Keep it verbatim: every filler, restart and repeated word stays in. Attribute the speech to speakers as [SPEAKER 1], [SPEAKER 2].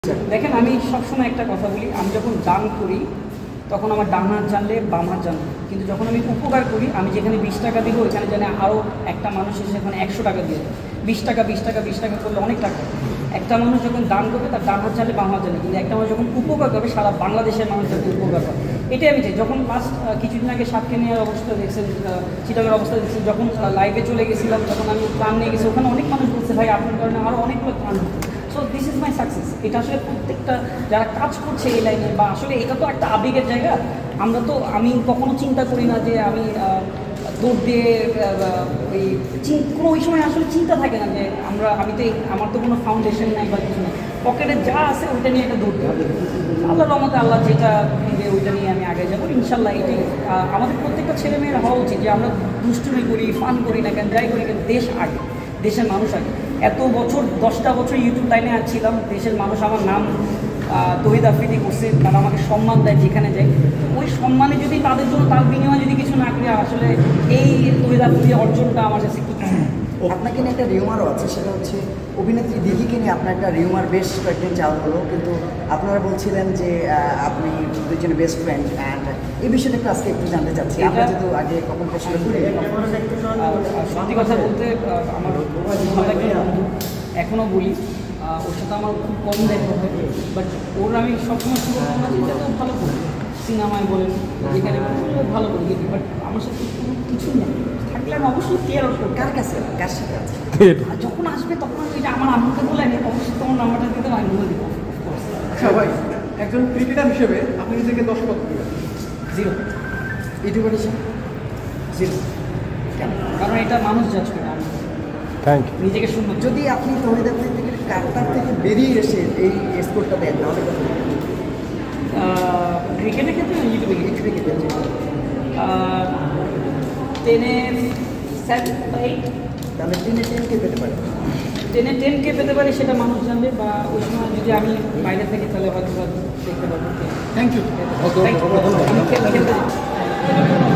[SPEAKER 1] দেখেন আমি সবসময় একটা কথা বলি, আমি যখন দান করি তখন আমার ডান হাত জানলে বাম হাত জানলে, কিন্তু যখন আমি উপকার করি আমি যেখানে বিশ টাকা দিব ওইখানে জানে আরও একটা মানুষ এসে সেখানে একশো টাকা দিয়ে বিশ টাকা বিশ টাকা বিশ টাকা করলে অনেক টাকা। একটা মানুষ যখন দান করবে তার ডান হাত জানলে বাম হাত জানলে, কিন্তু একটা মানুষ যখন উপকার করবে সারা বাংলাদেশের মানুষ যাতে উপকার করে, এটাই আমি চাই। যখন লাস্ট কিছুদিন আগে সাতক্ষীরার অবস্থা দেখছেন, চিটাগের অবস্থা দেখছেন, যখন লাইভে চলে গেছিলাম তখন আমি প্ল্যান নিয়ে গেছি, ওখানে অনেক মানুষ বলছে ভাই আপনার কারণে আরও অনেকগুলো প্ল্যান হতো। So this is my success. এটা আসলে প্রত্যেকটা যারা কাজ করছে এই লাইনে, বা আসলে এটা তো একটা আবেগের জায়গা। আমরা তো আমি কখনো চিন্তা করি না যে আমি দৌড় দিয়ে ওই কোনো ওই সময় আসলে চিন্তা থাকে না যে আমরা আমি তো আমার তো কোনো ফাউন্ডেশন নাই বা কিছু নাই, পকেটে যা আছে ওইটা নিয়ে একটা দৌড়তে হবে। আল্লাহর রহমতে আল্লাহ যেটা দিবে ওইটা নিয়ে আমি আগে যাবো ইনশাল্লাহ। এটাই আমাদের প্রত্যেকটা ছেলেমেয়েরা হওয়া উচিত যে আমরা দুষ্টুমি করি, ফান করি না কেন, যাই করি কেন, দেশ আগে, দেশের মানুষ আগে। এত বছর দশটা বছর ইউটিউব লাইনে আসছিলাম, দেশের মানুষ আমার নাম তহিদ আফ্রিদি করছে, তারা আমাকে সম্মান দেয় যেখানে যাই। ওই সম্মানে যদি তাদের জন্য তার বিনিময়ে যদি কিছু না করি, আসলে এই তহিদ আফ্রিদি অর্জনটা আমার কাছে কি।
[SPEAKER 2] আপনাকে নিয়ে একটা রিউমারও আছে, সেটা হচ্ছে অভিনেত্রী দিঘিকে নিয়ে আপনার একটা রিউমার বেশ কয়েকদিন চাল হলো, কিন্তু আপনারা বলছিলেন যে আপনি দুজনে বেস্ট ফ্রেন্ড, অ্যান্ড এই বিষয়টা একটু আজকে একটু জানতে চাচ্ছি। আমরা যেহেতু আগে কখন পছন্দ করি,
[SPEAKER 1] সত্যি কথা বলতে আমার ভালো একজন বন্ধু, এখনও বলি, ওর সাথে আমার খুব কম দেখা হয়, বাট ওর আমি সবসময় শুভকামনা চিন্তা তো ভালো করি, সিনেমায় বলেন যেখানে ভালো করি, বাট আমার সাথে কোনো কিছু নেই। থাকলে আমি অবশ্যই কেয়ার করবো।
[SPEAKER 2] কার কাছে কার সাথে আছে
[SPEAKER 1] যখন আসবে তখন আমি এটা আমার আম্মুকে বলে আমি অবশ্যই তোমার নাম্বারটা দিতে আমি বলে দিব।
[SPEAKER 3] আচ্ছা ভাই, একজন ক্রিকেটার হিসেবে আপনি নিজেকে দশ কত দিবেন?
[SPEAKER 1] জিরো।
[SPEAKER 2] ইউটিউবার হিসেবে
[SPEAKER 1] জিরো। কেন? কারণ এটা মানুষ জাজ করে, আমি
[SPEAKER 4] থ্যাংক ইউ।
[SPEAKER 1] নিজেকে সুন্দর।
[SPEAKER 2] যদি আপনি তহিদ আফ্রিদি থেকে কার্টার থেকে বেরিয়ে এসে এই স্কোরটা দেন তাহলে কত?
[SPEAKER 1] ক্রিকেটের ক্ষেত্রে ইউটিউবে
[SPEAKER 2] ইউটিউবে খেতে
[SPEAKER 1] টেনে সেভেন বা এইট,
[SPEAKER 2] তাহলে টেনে টেন কে পেতে পারে,
[SPEAKER 1] টেনে টেন কে পেতে পারে সেটা মানুষ জানবে, বা ওই সময় যদি আমি বাইরে থেকে তাহলে হয়তো দেখতে পারবো।
[SPEAKER 3] Thank you.
[SPEAKER 1] Thank you.